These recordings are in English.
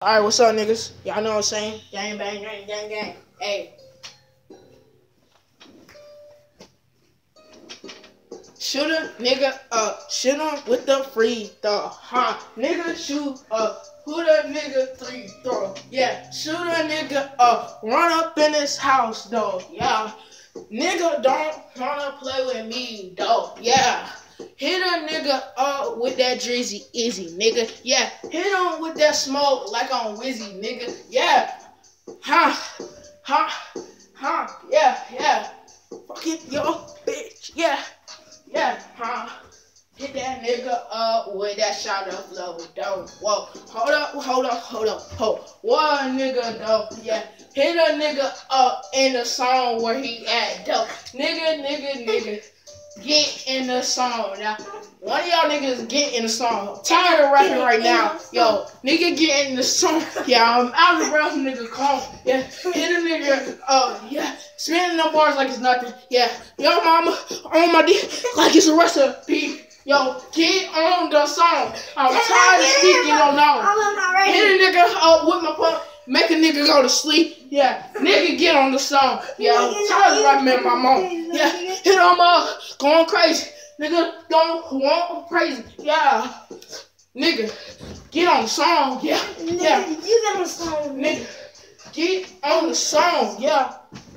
Alright, what's up, niggas? Y'all know what I'm saying? Gang, bang, gang, gang, gang. Hey. Shoot a nigga up. Shoot him with the free throw. Huh? Nigga shoot up. Who the nigga three throw? Yeah. Shoot a nigga up. Run up in his house, though. Yeah. Nigga don't wanna play with me, though. Yeah. Hit a nigga up with that Drizzy Izzy, nigga. Yeah, hit him with that smoke like on Wizzy, nigga. Yeah, yeah. Fuck it, yo, bitch. Yeah, Hit that nigga up with that shot of flow, though. Whoa, hold up. One nigga, though. Yeah, hit a nigga up in the song where he at, though. Nigga. Get in the song now. One of y'all niggas get in the song. I'm tired of rapping right now. Yo, nigga get in the song. Yeah, I'm out of breath, nigga. Calm. Yeah, hit a nigga. Yeah, spinning them bars like it's nothing. Yeah, yo, mama on my dick like it's a recipe. Yo, get on the song. I'm tired of speaking on now. Hit a nigga up with my pump. Make a nigga go to sleep. Yeah, nigga get on the song. Yeah, I'm tired of rapping at my mom. Yeah, hit him up, going crazy. Nigga don't want crazy. Yeah, nigga, get on the song. Yeah. You get on the song. Nigga, get on the song. Yeah,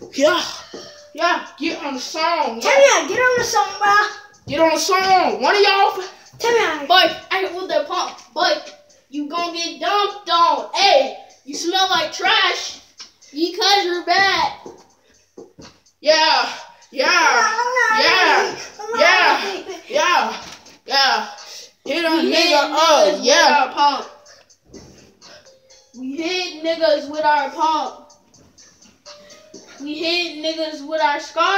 get on the song. Tell me, get on the song, bro. Get on the song. One of y'all. Tell me, boy, I can hold that pump, but you gonna get dumped on. Hey, you smell like trash because you're bad. Yeah. Hit a nigga up. Yeah. Pump. We hit niggas with our pump. We hit niggas with our scar.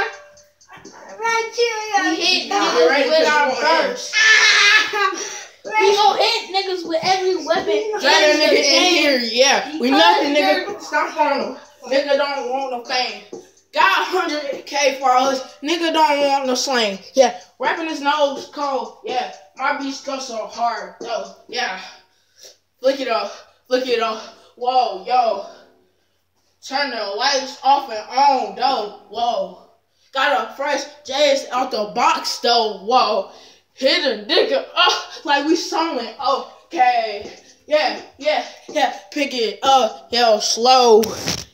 We hit niggas with our burst. We gon' hit niggas with every weapon. Try that nigga in here, yeah. We nothing, nigga. Stop on him. Nigga don't want no fame. Got 100K for us. Nigga don't want no slang. Yeah. Rapping his nose cold. Yeah. My beats go so hard, though. Yeah. Look it up. Whoa, yo. Turn the lights off and on, though. Whoa. Got a fresh J's out the box, though. Whoa. Hit a nigga up like we sewing. Okay. Yeah. Pick it up, yo, slow.